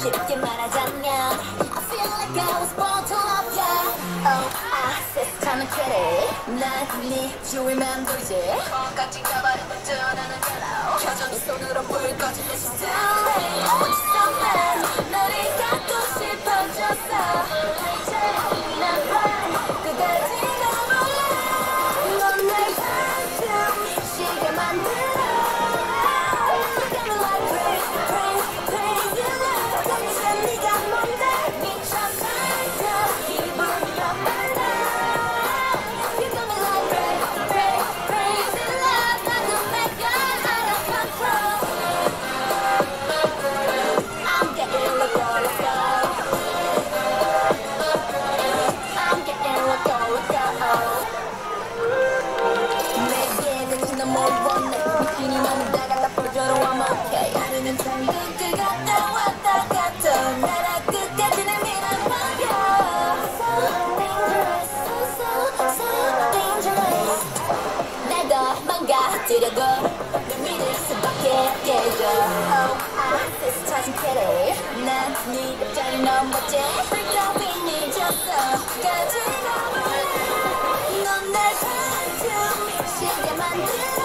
쉽게 말하자면 I feel like I was born to love ya. Oh, I 세상은 캐리 난 주위 맴돌지 콩깍지 가버린 듯 나는 yellow 켜져도 손으로 불 꺼진 듯이 too late 어디서만 너를 갖고 싶어졌어 이제 난 fine 끝까지 가볼래 넌 날 반쯤 만들어 Got me like crazy love 거기서 네가 뭔데 미쳐 살려 기분이 어떨래 You got me like crazy love 나도 내가 out of control I'm getting loco I'm getting loco 비키니만 다가다 보여줘도 I'm okay 하루는 천국을 갔다 왔다 갔다 나라 끝까지는 밀어버려 So dangerous, so dangerous 날 더 망가뜨려도 널 믿을 수밖에 없겠어 Oh, I 스쳐진 캐리 난네 옆자리 넘었지 불타위 늦었어 끝까지 가볼래 넌 날 반쯤 미치게 만들어